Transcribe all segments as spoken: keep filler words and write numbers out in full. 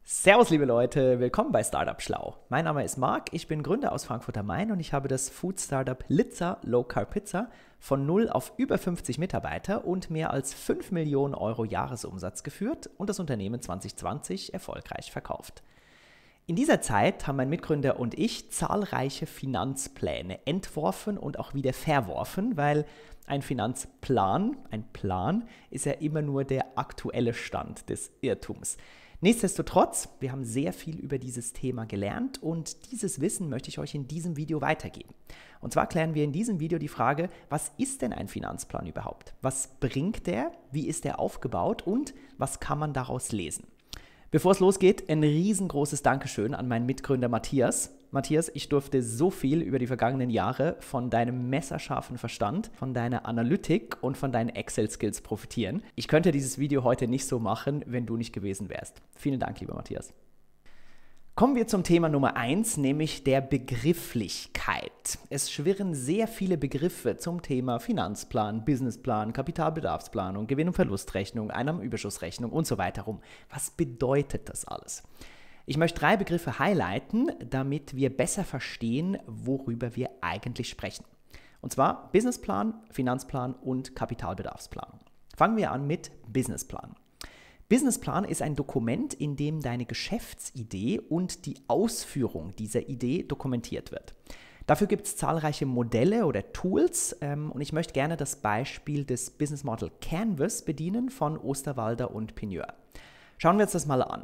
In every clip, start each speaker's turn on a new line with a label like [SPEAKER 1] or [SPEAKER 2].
[SPEAKER 1] Servus liebe Leute, willkommen bei Startup Schlau. Mein Name ist Marc, ich bin Gründer aus Frankfurt am Main und ich habe das Food Startup Litza Low Carb Pizza von null auf über fünfzig Mitarbeiter und mehr als fünf Millionen Euro Jahresumsatz geführt und das Unternehmen zwanzig zwanzig erfolgreich verkauft. In dieser Zeit haben mein Mitgründer und ich zahlreiche Finanzpläne entworfen und auch wieder verworfen, weil ein Finanzplan, ein Plan, ist ja immer nur der aktuelle Stand des Irrtums. Nichtsdestotrotz, wir haben sehr viel über dieses Thema gelernt und dieses Wissen möchte ich euch in diesem Video weitergeben. Und zwar klären wir in diesem Video die Frage, was ist denn ein Finanzplan überhaupt? Was bringt der? Wie ist der aufgebaut? Und was kann man daraus lesen? Bevor es losgeht, ein riesengroßes Dankeschön an meinen Mitgründer Matthias. Matthias, ich durfte so viel über die vergangenen Jahre von deinem messerscharfen Verstand, von deiner Analytik und von deinen Excel-Skills profitieren. Ich könnte dieses Video heute nicht so machen, wenn du nicht gewesen wärst. Vielen Dank, lieber Matthias. Kommen wir zum Thema Nummer eins, nämlich der Begrifflichkeit. Es schwirren sehr viele Begriffe zum Thema Finanzplan, Businessplan, Kapitalbedarfsplanung, Gewinn- und Verlustrechnung, Einnahmenüberschussrechnung und so weiter rum. Was bedeutet das alles? Ich möchte drei Begriffe highlighten, damit wir besser verstehen, worüber wir eigentlich sprechen. Und zwar Businessplan, Finanzplan und Kapitalbedarfsplanung. Fangen wir an mit Businessplan. Businessplan ist ein Dokument, in dem deine Geschäftsidee und die Ausführung dieser Idee dokumentiert wird. Dafür gibt es zahlreiche Modelle oder Tools ähm, und ich möchte gerne das Beispiel des Business Model Canvas bedienen von Osterwalder und Pigneur. Schauen wir uns das mal an.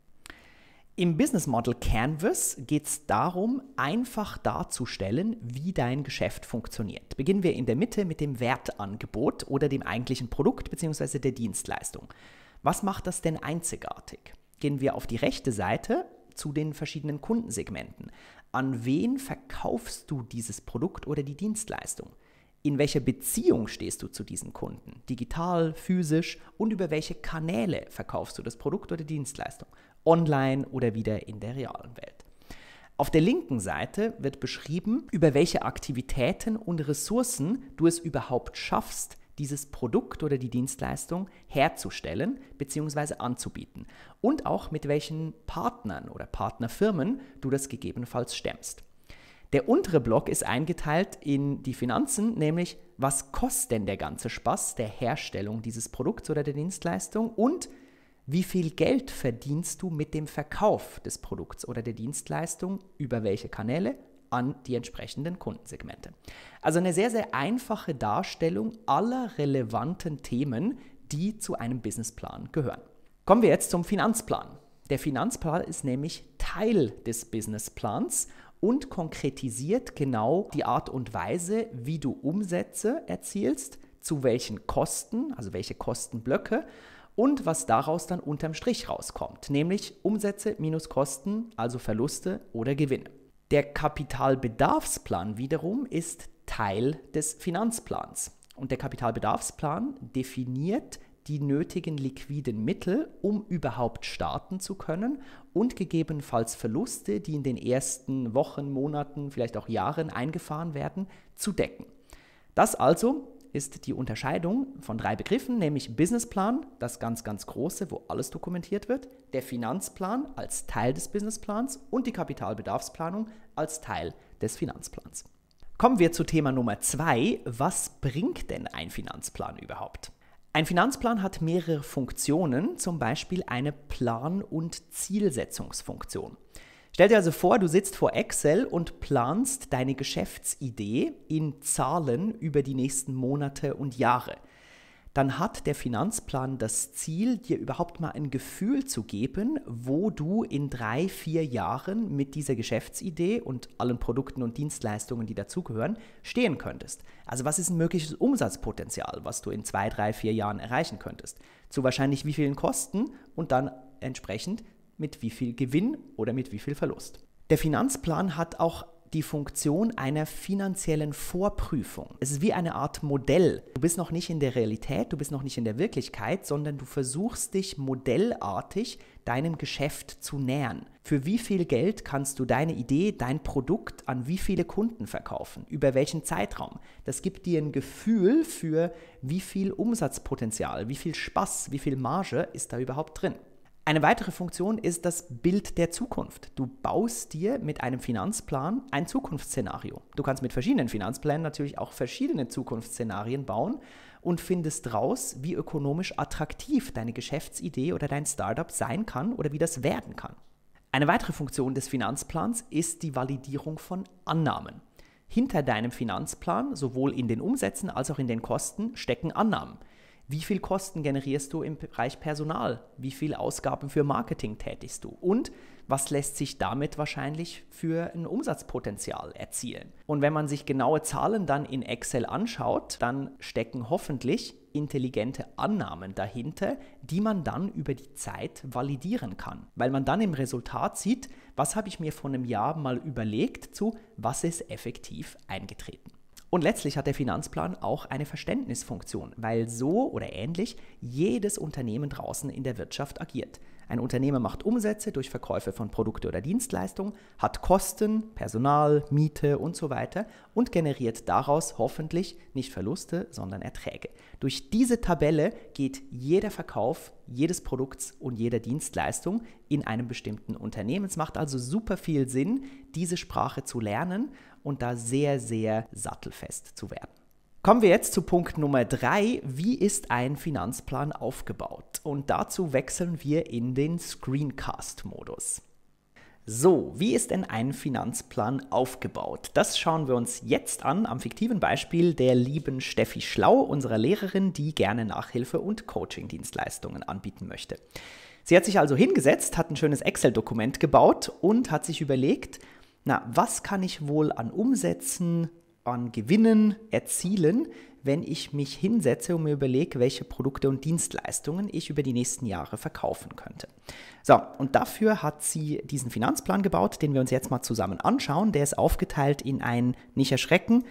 [SPEAKER 1] Im Business Model Canvas geht es darum, einfach darzustellen, wie dein Geschäft funktioniert. Beginnen wir in der Mitte mit dem Wertangebot oder dem eigentlichen Produkt bzw. der Dienstleistung. Was macht das denn einzigartig? Gehen wir auf die rechte Seite zu den verschiedenen Kundensegmenten. An wen verkaufst du dieses Produkt oder die Dienstleistung? In welcher Beziehung stehst du zu diesen Kunden? Digital, physisch und über welche Kanäle verkaufst du das Produkt oder die Dienstleistung? Online oder wieder in der realen Welt. Auf der linken Seite wird beschrieben, über welche Aktivitäten und Ressourcen du es überhaupt schaffst, dieses Produkt oder die Dienstleistung herzustellen bzw. anzubieten und auch mit welchen Partnern oder Partnerfirmen du das gegebenenfalls stemmst. Der untere Block ist eingeteilt in die Finanzen, nämlich was kostet denn der ganze Spaß der Herstellung dieses Produkts oder der Dienstleistung und wie viel Geld verdienst du mit dem Verkauf des Produkts oder der Dienstleistung, über welche Kanäle, an die entsprechenden Kundensegmente. Also eine sehr, sehr einfache Darstellung aller relevanten Themen, die zu einem Businessplan gehören. Kommen wir jetzt zum Finanzplan. Der Finanzplan ist nämlich Teil des Businessplans und konkretisiert genau die Art und Weise, wie du Umsätze erzielst, zu welchen Kosten, also welche Kostenblöcke und was daraus dann unterm Strich rauskommt, nämlich Umsätze minus Kosten, also Verluste oder Gewinne. Der Kapitalbedarfsplan wiederum ist Teil des Finanzplans. Und der Kapitalbedarfsplan definiert die nötigen liquiden Mittel, um überhaupt starten zu können und gegebenenfalls Verluste, die in den ersten Wochen, Monaten, vielleicht auch Jahren eingefahren werden, zu decken. Das also ist die Unterscheidung von drei Begriffen, nämlich Businessplan, das ganz, ganz große, wo alles dokumentiert wird, der Finanzplan als Teil des Businessplans und die Kapitalbedarfsplanung als Teil des Finanzplans. Kommen wir zu Thema Nummer zwei. Was bringt denn ein Finanzplan überhaupt? Ein Finanzplan hat mehrere Funktionen, zum Beispiel eine Plan- und Zielsetzungsfunktion. Stell dir also vor, du sitzt vor Excel und planst deine Geschäftsidee in Zahlen über die nächsten Monate und Jahre. Dann hat der Finanzplan das Ziel, dir überhaupt mal ein Gefühl zu geben, wo du in drei, vier Jahren mit dieser Geschäftsidee und allen Produkten und Dienstleistungen, die dazugehören, stehen könntest. Also was ist ein mögliches Umsatzpotenzial, was du in zwei, drei, vier Jahren erreichen könntest? Zu wahrscheinlich wie vielen Kosten und dann entsprechend mit wie viel Gewinn oder mit wie viel Verlust. Der Finanzplan hat auch die Funktion einer finanziellen Vorprüfung. Es ist wie eine Art Modell. Du bist noch nicht in der Realität, du bist noch nicht in der Wirklichkeit, sondern du versuchst dich modellartig deinem Geschäft zu nähern. Für wie viel Geld kannst du deine Idee, dein Produkt an wie viele Kunden verkaufen? Über welchen Zeitraum? Das gibt dir ein Gefühl für, wie viel Umsatzpotenzial, wie viel Spaß, wie viel Marge ist da überhaupt drin. Eine weitere Funktion ist das Bild der Zukunft. Du baust dir mit einem Finanzplan ein Zukunftsszenario. Du kannst mit verschiedenen Finanzplänen natürlich auch verschiedene Zukunftsszenarien bauen und findest raus, wie ökonomisch attraktiv deine Geschäftsidee oder dein Startup sein kann oder wie das werden kann. Eine weitere Funktion des Finanzplans ist die Validierung von Annahmen. Hinter deinem Finanzplan, sowohl in den Umsätzen als auch in den Kosten, stecken Annahmen. Wie viel Kosten generierst du im Bereich Personal? Wie viel Ausgaben für Marketing tätigst du? Und was lässt sich damit wahrscheinlich für ein Umsatzpotenzial erzielen? Und wenn man sich genaue Zahlen dann in Excel anschaut, dann stecken hoffentlich intelligente Annahmen dahinter, die man dann über die Zeit validieren kann. Weil man dann im Resultat sieht, was habe ich mir vor einem Jahr mal überlegt zu, was ist effektiv eingetreten. Und letztlich hat der Finanzplan auch eine Verständnisfunktion, weil so oder ähnlich jedes Unternehmen draußen in der Wirtschaft agiert. Ein Unternehmen macht Umsätze durch Verkäufe von Produkte oder Dienstleistungen, hat Kosten, Personal, Miete und so weiter und generiert daraus hoffentlich nicht Verluste, sondern Erträge. Durch diese Tabelle geht jeder Verkauf jedes Produkts und jeder Dienstleistung in einem bestimmten Unternehmen. Es macht also super viel Sinn, diese Sprache zu lernen und da sehr, sehr sattelfest zu werden. Kommen wir jetzt zu Punkt Nummer drei. Wie ist ein Finanzplan aufgebaut? Und dazu wechseln wir in den Screencast-Modus. So, wie ist denn ein Finanzplan aufgebaut? Das schauen wir uns jetzt an am fiktiven Beispiel der lieben Steffi Schlau, unserer Lehrerin, die gerne Nachhilfe- und Coaching-Dienstleistungen anbieten möchte. Sie hat sich also hingesetzt, hat ein schönes Excel-Dokument gebaut und hat sich überlegt, na, was kann ich wohl an Umsätzen, an Gewinnen erzielen, wenn ich mich hinsetze und mir überlege, welche Produkte und Dienstleistungen ich über die nächsten Jahre verkaufen könnte. So, und dafür hat sie diesen Finanzplan gebaut, den wir uns jetzt mal zusammen anschauen. Der ist aufgeteilt in ein, nicht erschrecken,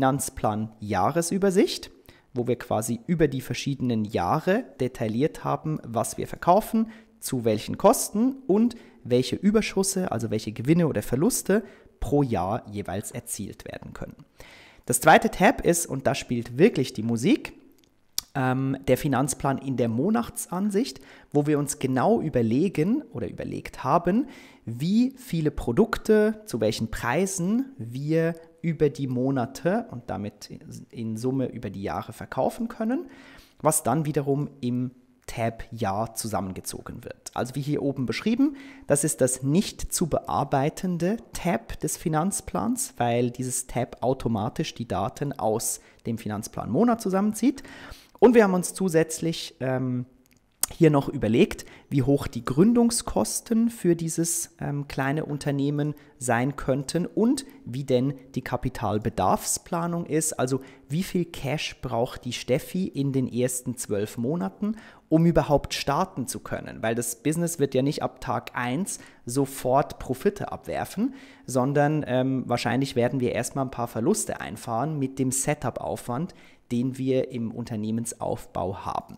[SPEAKER 1] Finanzplan-Jahresübersicht, wo wir quasi über die verschiedenen Jahre detailliert haben, was wir verkaufen, zu welchen Kosten und welche Überschüsse, also welche Gewinne oder Verluste pro Jahr jeweils erzielt werden können. Das zweite Tab ist, und da spielt wirklich die Musik, ähm, der Finanzplan in der Monatsansicht, wo wir uns genau überlegen oder überlegt haben, wie viele Produkte, zu welchen Preisen wir über die Monate und damit in Summe über die Jahre verkaufen können, was dann wiederum im Tab Jahr zusammengezogen wird. Also wie hier oben beschrieben, das ist das nicht zu bearbeitende Tab des Finanzplans, weil dieses Tab automatisch die Daten aus dem Finanzplan Monat zusammenzieht. Und wir haben uns zusätzlich ähm, hier noch überlegt, wie hoch die Gründungskosten für dieses ähm, kleine Unternehmen sein könnten und wie denn die Kapitalbedarfsplanung ist, also wie viel Cash braucht die Steffi in den ersten zwölf Monaten, um überhaupt starten zu können, weil das Business wird ja nicht ab Tag eins sofort Profite abwerfen, sondern ähm, wahrscheinlich werden wir erstmal ein paar Verluste einfahren mit dem Setup-Aufwand, den wir im Unternehmensaufbau haben.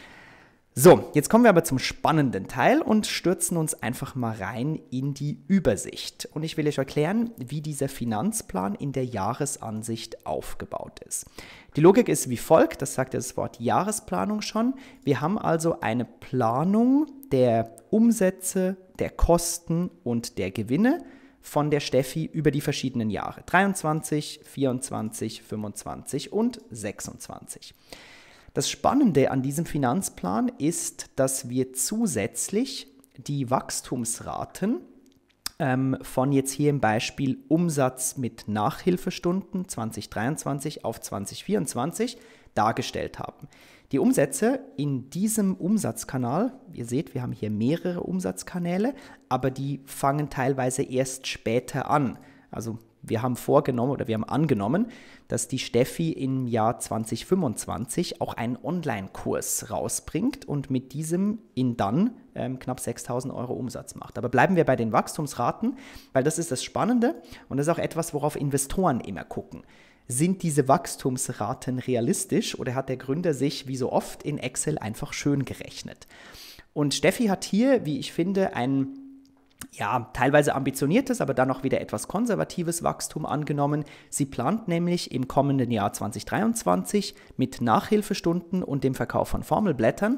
[SPEAKER 1] So, jetzt kommen wir aber zum spannenden Teil und stürzen uns einfach mal rein in die Übersicht. Und ich will euch erklären, wie dieser Finanzplan in der Jahresansicht aufgebaut ist. Die Logik ist wie folgt, das sagt ja das Wort Jahresplanung schon. Wir haben also eine Planung der Umsätze, der Kosten und der Gewinne von der Steffi über die verschiedenen Jahre. dreiundzwanzig, vierundzwanzig, fünfundzwanzig und sechsundzwanzig. Das Spannende an diesem Finanzplan ist, dass wir zusätzlich die Wachstumsraten ähm, von jetzt hier im Beispiel Umsatz mit Nachhilfestunden zwanzig dreiundzwanzig auf zwanzig vierundzwanzig dargestellt haben. Die Umsätze in diesem Umsatzkanal, ihr seht, wir haben hier mehrere Umsatzkanäle, aber die fangen teilweise erst später an. Also wir haben vorgenommen oder wir haben angenommen, dass die Steffi im Jahr zwanzig fünfundzwanzig auch einen Online-Kurs rausbringt und mit diesem in dann ähm, knapp sechstausend Euro Umsatz macht. Aber bleiben wir bei den Wachstumsraten, weil das ist das Spannende und das ist auch etwas, worauf Investoren immer gucken. Sind diese Wachstumsraten realistisch oder hat der Gründer sich wie so oft in Excel einfach schön gerechnet? Und Steffi hat hier, wie ich finde, ein ja, teilweise ambitioniertes, aber dann auch wieder etwas konservatives Wachstum angenommen. Sie plant nämlich im kommenden Jahr zwanzig dreiundzwanzig mit Nachhilfestunden und dem Verkauf von Formelblättern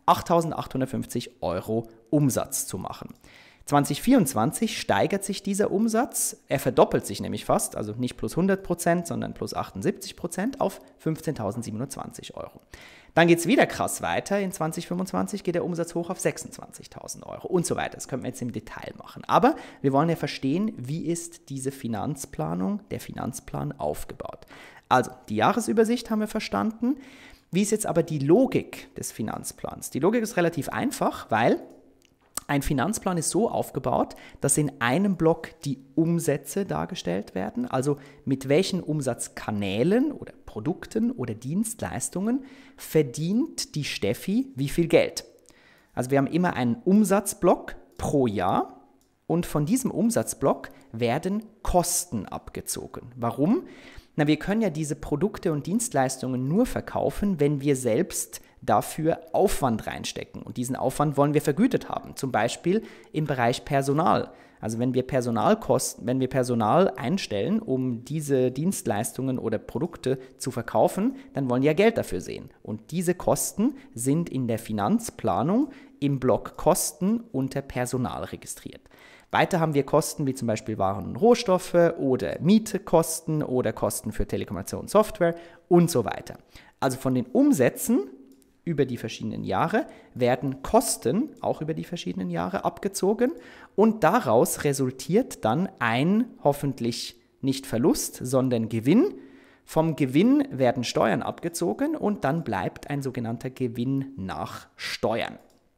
[SPEAKER 1] achttausendachthundertfünfzig Euro Umsatz zu machen. zwanzig vierundzwanzig steigert sich dieser Umsatz, er verdoppelt sich nämlich fast, also nicht plus hundert Prozent, sondern plus achtundsiebzig Prozent auf fünfzehntausendsiebenhundertzwanzig Euro. Dann geht es wieder krass weiter, in zwanzig fünfundzwanzig geht der Umsatz hoch auf sechsundzwanzigtausend Euro und so weiter. Das können wir jetzt im Detail machen. Aber wir wollen ja verstehen, wie ist diese Finanzplanung, der Finanzplan aufgebaut. Also, die Jahresübersicht haben wir verstanden. Wie ist jetzt aber die Logik des Finanzplans? Die Logik ist relativ einfach, weil ein Finanzplan ist so aufgebaut, dass in einem Block die Umsätze dargestellt werden, also mit welchen Umsatzkanälen oder Produkten oder Dienstleistungen verdient die Steffi wie viel Geld. Also wir haben immer einen Umsatzblock pro Jahr und von diesem Umsatzblock werden Kosten abgezogen. Warum? Na, wir können ja diese Produkte und Dienstleistungen nur verkaufen, wenn wir selbst dafür Aufwand reinstecken. Und diesen Aufwand wollen wir vergütet haben. Zum Beispiel im Bereich Personal. Also wenn wir Personalkosten, wenn wir Personal einstellen, um diese Dienstleistungen oder Produkte zu verkaufen, dann wollen wir ja Geld dafür sehen. Und diese Kosten sind in der Finanzplanung im Block Kosten unter Personal registriert. Weiter haben wir Kosten wie zum Beispiel Waren und Rohstoffe oder Mietekosten oder Kosten für Telekommunikation und Software und so weiter. Also von den Umsätzen über die verschiedenen Jahre werden Kosten auch über die verschiedenen Jahre abgezogen und daraus resultiert dann ein hoffentlich nicht Verlust, sondern Gewinn. Vom Gewinn werden Steuern abgezogen und dann bleibt ein sogenannter Gewinn nach Steuern.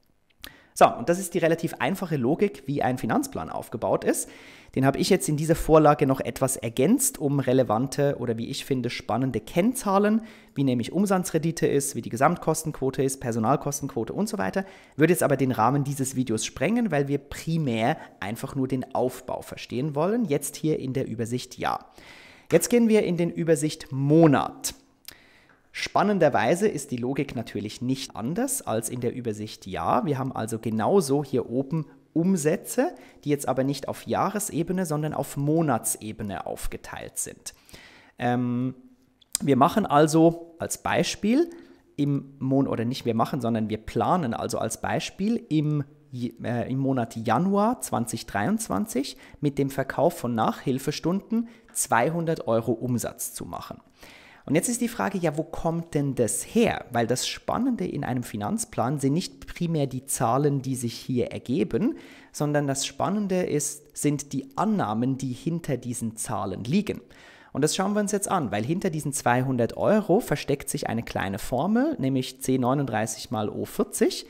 [SPEAKER 1] So, und das ist die relativ einfache Logik, wie ein Finanzplan aufgebaut ist. Den habe ich jetzt in dieser Vorlage noch etwas ergänzt, um relevante oder wie ich finde spannende Kennzahlen, wie nämlich Umsatzrendite ist, wie die Gesamtkostenquote ist, Personalkostenquote und so weiter, würde jetzt aber den Rahmen dieses Videos sprengen, weil wir primär einfach nur den Aufbau verstehen wollen, jetzt hier in der Übersicht Jahr. Jetzt gehen wir in den Übersicht Monat. Spannenderweise ist die Logik natürlich nicht anders als in der Übersicht Jahr. Wir haben also genauso hier oben Umsätze, die jetzt aber nicht auf Jahresebene, sondern auf Monatsebene aufgeteilt sind. Ähm, wir machen also als Beispiel im Monat, oder nicht wir machen, sondern wir planen also als Beispiel im, äh, im Monat Januar zweitausenddreiundzwanzig mit dem Verkauf von Nachhilfestunden zweihundert Euro Umsatz zu machen. Und jetzt ist die Frage, ja, wo kommt denn das her? Weil das Spannende in einem Finanzplan sind nicht primär die Zahlen, die sich hier ergeben, sondern das Spannende ist, sind die Annahmen, die hinter diesen Zahlen liegen. Und das schauen wir uns jetzt an, weil hinter diesen zweihundert Euro versteckt sich eine kleine Formel, nämlich C neununddreißig mal O vierzig.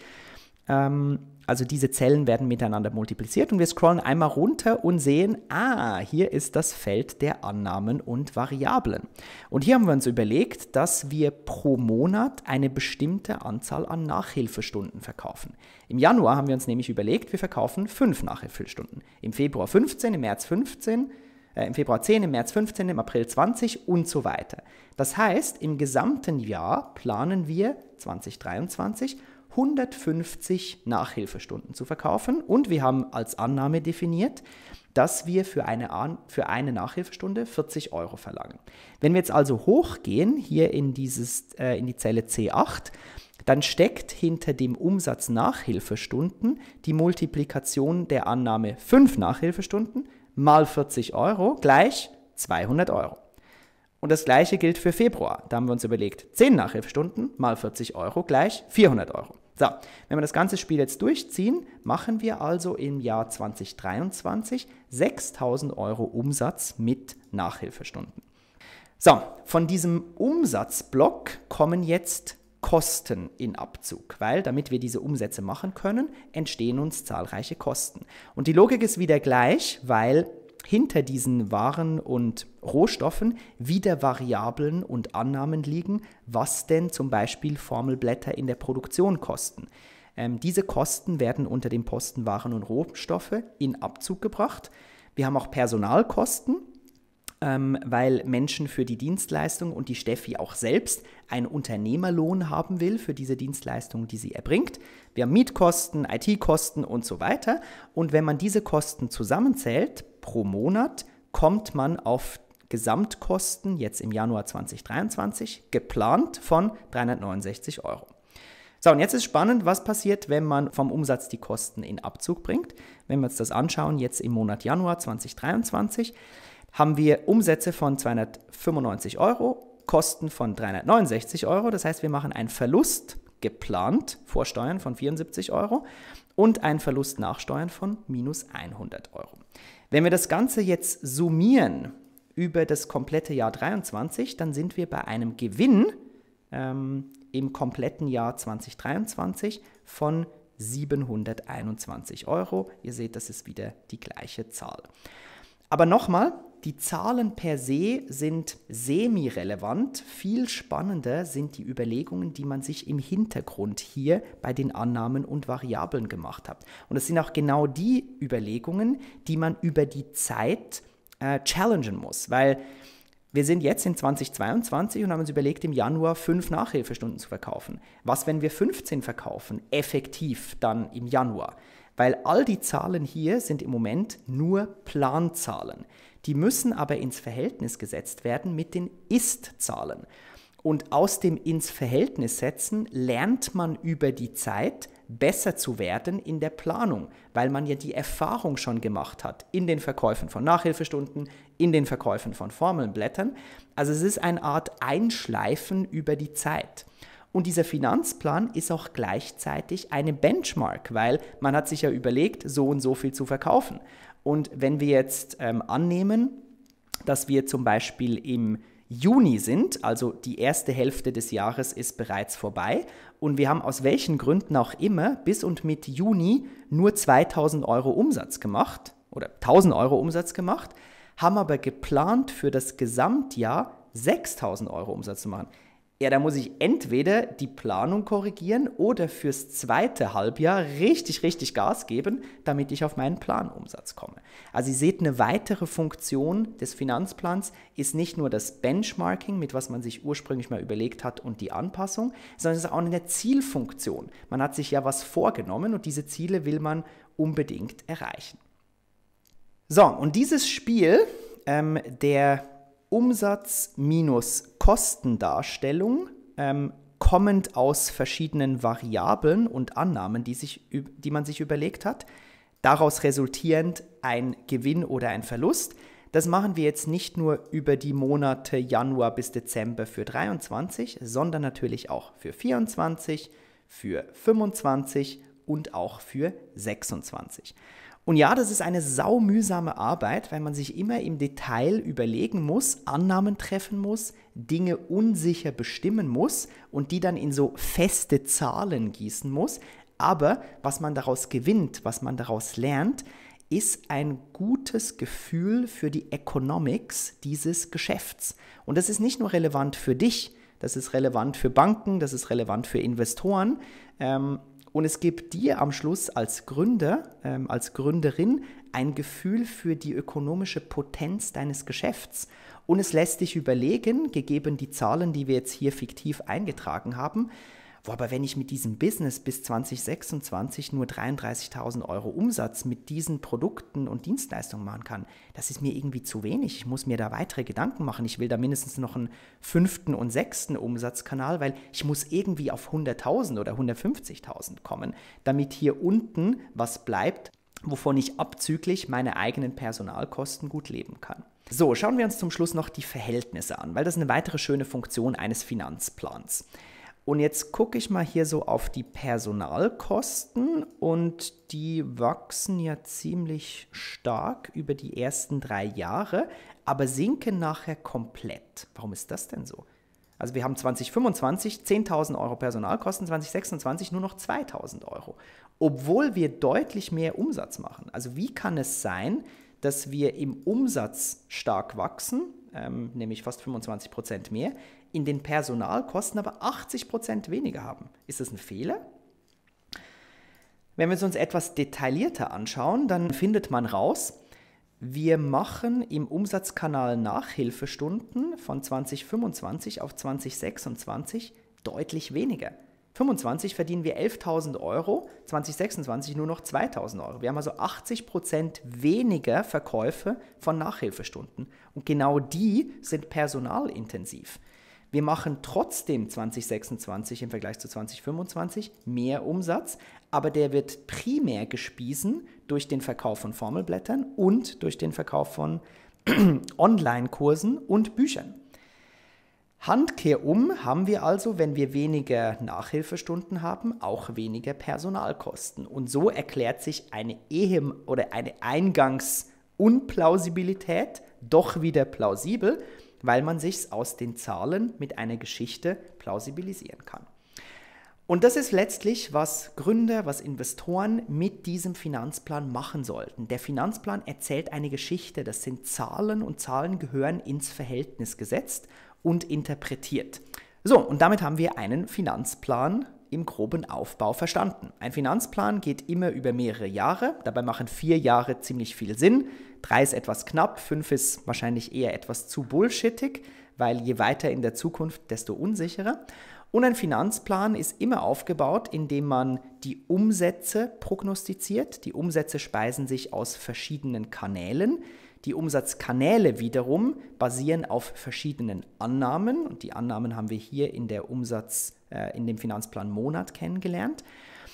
[SPEAKER 1] Ähm, also diese Zellen werden miteinander multipliziert und wir scrollen einmal runter und sehen, ah, hier ist das Feld der Annahmen und Variablen. Und hier haben wir uns überlegt, dass wir pro Monat eine bestimmte Anzahl an Nachhilfestunden verkaufen. Im Januar haben wir uns nämlich überlegt, wir verkaufen fünf Nachhilfestunden. Im Februar fünfzehn, im März fünfzehn, äh, im Februar zehn, im März fünfzehn, im April zwanzig und so weiter. Das heißt, im gesamten Jahr planen wir zweitausenddreiundzwanzig hundertfünfzig Nachhilfestunden zu verkaufen und wir haben als Annahme definiert, dass wir für eine, für eine Nachhilfestunde vierzig Euro verlangen. Wenn wir jetzt also hochgehen, hier in, dieses, äh, in die Zelle C acht, dann steckt hinter dem Umsatz Nachhilfestunden die Multiplikation der Annahme fünf Nachhilfestunden mal vierzig Euro gleich zweihundert Euro. Und das gleiche gilt für Februar. Da haben wir uns überlegt, zehn Nachhilfestunden mal vierzig Euro gleich vierhundert Euro. So, wenn wir das ganze Spiel jetzt durchziehen, machen wir also im Jahr zweitausenddreiundzwanzig sechstausend Euro Umsatz mit Nachhilfestunden. So, von diesem Umsatzblock kommen jetzt Kosten in Abzug, weil damit wir diese Umsätze machen können, entstehen uns zahlreiche Kosten. Und die Logik ist wieder gleich, weil hinter diesen Waren und Rohstoffen wieder Variablen und Annahmen liegen, was denn zum Beispiel Formelblätter in der Produktion kosten. Ähm, diese Kosten werden unter dem Posten Waren und Rohstoffe in Abzug gebracht. Wir haben auch Personalkosten, ähm, weil Menschen für die Dienstleistung und die Steffi auch selbst einen Unternehmerlohn haben will für diese Dienstleistung, die sie erbringt. Wir haben Mietkosten, I T-Kosten und so weiter. Und wenn man diese Kosten zusammenzählt, pro Monat kommt man auf Gesamtkosten, jetzt im Januar zweitausenddreiundzwanzig, geplant von dreihundertneunundsechzig Euro. So, und jetzt ist spannend, was passiert, wenn man vom Umsatz die Kosten in Abzug bringt. Wenn wir uns das anschauen, jetzt im Monat Januar zweitausenddreiundzwanzig, haben wir Umsätze von zweihundertfünfundneunzig Euro, Kosten von dreihundertneunundsechzig Euro. Das heißt, wir machen einen Verlust geplant vor Steuern von vierundsiebzig Euro und einen Verlust nach Steuern von minus hundert Euro. Wenn wir das Ganze jetzt summieren über das komplette Jahr dreiundzwanzig, dann sind wir bei einem Gewinn ähm, im kompletten Jahr zweitausenddreiundzwanzig von siebenhunderteinundzwanzig Euro. Ihr seht, das ist wieder die gleiche Zahl. Aber nochmal, die Zahlen per se sind semi-relevant. Viel spannender sind die Überlegungen, die man sich im Hintergrund hier bei den Annahmen und Variablen gemacht hat. Und es sind auch genau die Überlegungen, die man über die Zeit äh, challengen muss, weil wir sind jetzt in zweitausendzweiundzwanzig und haben uns überlegt, im Januar fünf Nachhilfestunden zu verkaufen. Was, wenn wir fünfzehn verkaufen, effektiv dann im Januar? Weil all die Zahlen hier sind im Moment nur Planzahlen. Die müssen aber ins Verhältnis gesetzt werden mit den Ist-Zahlen. Und aus dem ins Verhältnis setzen lernt man über die Zeit besser zu werden in der Planung, weil man ja die Erfahrung schon gemacht hat in den Verkäufen von Nachhilfestunden, in den Verkäufen von Formelblättern. Also es ist eine Art Einschleifen über die Zeit. Und dieser Finanzplan ist auch gleichzeitig eine Benchmark, weil man hat sich ja überlegt, so und so viel zu verkaufen. Und wenn wir jetzt ähm, annehmen, dass wir zum Beispiel im Juni sind, also die erste Hälfte des Jahres ist bereits vorbei und wir haben aus welchen Gründen auch immer bis und mit Juni nur zweitausend Euro Umsatz gemacht oder tausend Euro Umsatz gemacht, haben aber geplant für das Gesamtjahr sechstausend Euro Umsatz zu machen. Ja, da muss ich entweder die Planung korrigieren oder fürs zweite Halbjahr richtig, richtig Gas geben, damit ich auf meinen Planumsatz komme. Also ihr seht, eine weitere Funktion des Finanzplans ist nicht nur das Benchmarking, mit was man sich ursprünglich mal überlegt hat und die Anpassung, sondern es ist auch eine Zielfunktion. Man hat sich ja was vorgenommen und diese Ziele will man unbedingt erreichen. So, und dieses Spiel ähm, der Umsatz minus Kostendarstellung, ähm, kommend aus verschiedenen Variablen und Annahmen, die, sich, die man sich überlegt hat, daraus resultierend ein Gewinn oder ein Verlust. Das machen wir jetzt nicht nur über die Monate Januar bis Dezember für dreiundzwanzig, sondern natürlich auch für vierundzwanzig, für fünfundzwanzig und auch für sechsundzwanzig. Und ja, das ist eine saumühsame Arbeit, weil man sich immer im Detail überlegen muss, Annahmen treffen muss, Dinge unsicher bestimmen muss und die dann in so feste Zahlen gießen muss. Aber was man daraus gewinnt, was man daraus lernt, ist ein gutes Gefühl für die Economics dieses Geschäfts. Und das ist nicht nur relevant für dich, das ist relevant für Banken, das ist relevant für Investoren. Ähm, Und es gibt dir am Schluss als Gründer, ähm, als Gründerin ein Gefühl für die ökonomische Potenz deines Geschäfts. Und es lässt dich überlegen, gegeben die Zahlen, die wir jetzt hier fiktiv eingetragen haben, wo aber wenn ich mit diesem Business bis zwanzig sechsundzwanzig nur dreiunddreißigtausend Euro Umsatz mit diesen Produkten und Dienstleistungen machen kann, das ist mir irgendwie zu wenig. Ich muss mir da weitere Gedanken machen. Ich will da mindestens noch einen fünften und sechsten Umsatzkanal, weil ich muss irgendwie auf hunderttausend oder hundertfünfzigtausend kommen, damit hier unten was bleibt, wovon ich abzüglich meine eigenen Personalkosten gut leben kann. So, schauen wir uns zum Schluss noch die Verhältnisse an, weil das ist eine weitere schöne Funktion eines Finanzplans. Und jetzt gucke ich mal hier so auf die Personalkosten und die wachsen ja ziemlich stark über die ersten drei Jahre, aber sinken nachher komplett. Warum ist das denn so? Also wir haben zwanzig fünfundzwanzig zehntausend Euro Personalkosten, zwanzig sechsundzwanzig nur noch zweitausend Euro, obwohl wir deutlich mehr Umsatz machen. Also wie kann es sein, dass wir im Umsatz stark wachsen, ähm, nämlich fast fünfundzwanzig Prozent mehr, in den Personalkosten aber achtzig Prozent weniger haben? Ist das ein Fehler? Wenn wir es uns etwas detaillierter anschauen, dann findet man raus, wir machen im Umsatzkanal Nachhilfestunden von zwanzig fünfundzwanzig auf zwanzig sechsundzwanzig deutlich weniger. fünfundzwanzig verdienen wir elftausend Euro, zwanzig sechsundzwanzig nur noch zweitausend Euro. Wir haben also achtzig Prozent weniger Verkäufe von Nachhilfestunden. Und genau die sind personalintensiv. Wir machen trotzdem zwanzig sechsundzwanzig im Vergleich zu zwanzig fünfundzwanzig mehr Umsatz, aber der wird primär gespiesen durch den Verkauf von Formelblättern und durch den Verkauf von Online-Kursen und Büchern. Handkehrum haben wir also, wenn wir weniger Nachhilfestunden haben, auch weniger Personalkosten. Und so erklärt sich eine Ehe- oder eine Eingangsunplausibilität doch wieder plausibel, weil man sich aus den Zahlen mit einer Geschichte plausibilisieren kann. Und das ist letztlich, was Gründer, was Investoren mit diesem Finanzplan machen sollten. Der Finanzplan erzählt eine Geschichte, das sind Zahlen und Zahlen gehören ins Verhältnis gesetzt und interpretiert. So, und damit haben wir einen Finanzplan im groben Aufbau verstanden. Ein Finanzplan geht immer über mehrere Jahre, dabei machen vier Jahre ziemlich viel Sinn, drei ist etwas knapp, fünf ist wahrscheinlich eher etwas zu bullshittig, weil je weiter in der Zukunft, desto unsicherer. Und ein Finanzplan ist immer aufgebaut, indem man die Umsätze prognostiziert. Die Umsätze speisen sich aus verschiedenen Kanälen. Die Umsatzkanäle wiederum basieren auf verschiedenen Annahmen und die Annahmen haben wir hier in der Umsatz, äh, in dem Finanzplan Monat kennengelernt.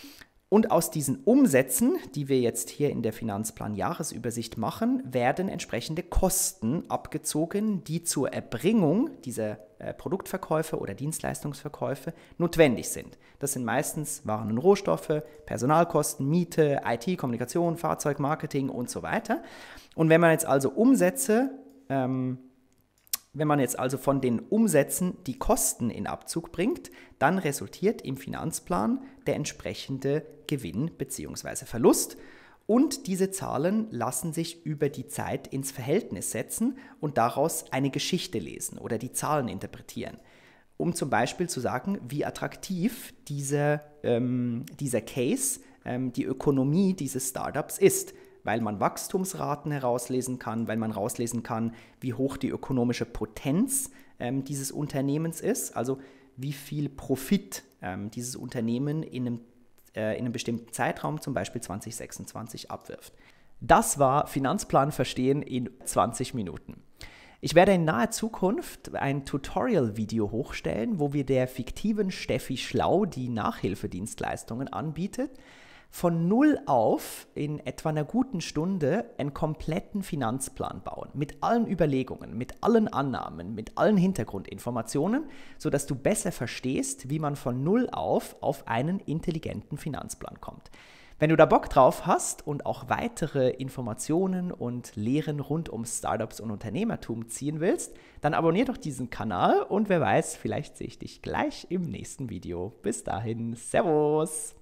[SPEAKER 1] Und aus diesen Umsätzen, die wir jetzt hier in der Finanzplan-Jahresübersicht machen, werden entsprechende Kosten abgezogen, die zur Erbringung dieser äh, Produktverkäufe oder Dienstleistungsverkäufe notwendig sind. Das sind meistens Waren und Rohstoffe, Personalkosten, Miete, I T, Kommunikation, Fahrzeug, Marketing und so weiter. Und wenn man jetzt also Umsätze, ähm, wenn man jetzt also von den Umsätzen die Kosten in Abzug bringt, dann resultiert im Finanzplan der entsprechende Gewinn bzw. Verlust. Und diese Zahlen lassen sich über die Zeit ins Verhältnis setzen und daraus eine Geschichte lesen oder die Zahlen interpretieren. Um zum Beispiel zu sagen, wie attraktiv dieser, ähm, dieser Case, ähm, die Ökonomie dieses Startups ist. Weil man Wachstumsraten herauslesen kann, weil man herauslesen kann, wie hoch die ökonomische Potenz ähm, dieses Unternehmens ist, also wie viel Profit ähm, dieses Unternehmen in einem, äh, in einem bestimmten Zeitraum, zum Beispiel zwanzig sechsundzwanzig, abwirft. Das war Finanzplan verstehen in zwanzig Minuten. Ich werde in naher Zukunft ein Tutorial-Video hochstellen, wo wir der fiktiven Steffi Schlau, die Nachhilfedienstleistungen anbietet, von null auf in etwa einer guten Stunde einen kompletten Finanzplan bauen, mit allen Überlegungen, mit allen Annahmen, mit allen Hintergrundinformationen, sodass du besser verstehst, wie man von null auf auf einen intelligenten Finanzplan kommt. Wenn du da Bock drauf hast und auch weitere Informationen und Lehren rund um Startups und Unternehmertum ziehen willst, dann abonnier doch diesen Kanal und wer weiß, vielleicht sehe ich dich gleich im nächsten Video. Bis dahin, Servus!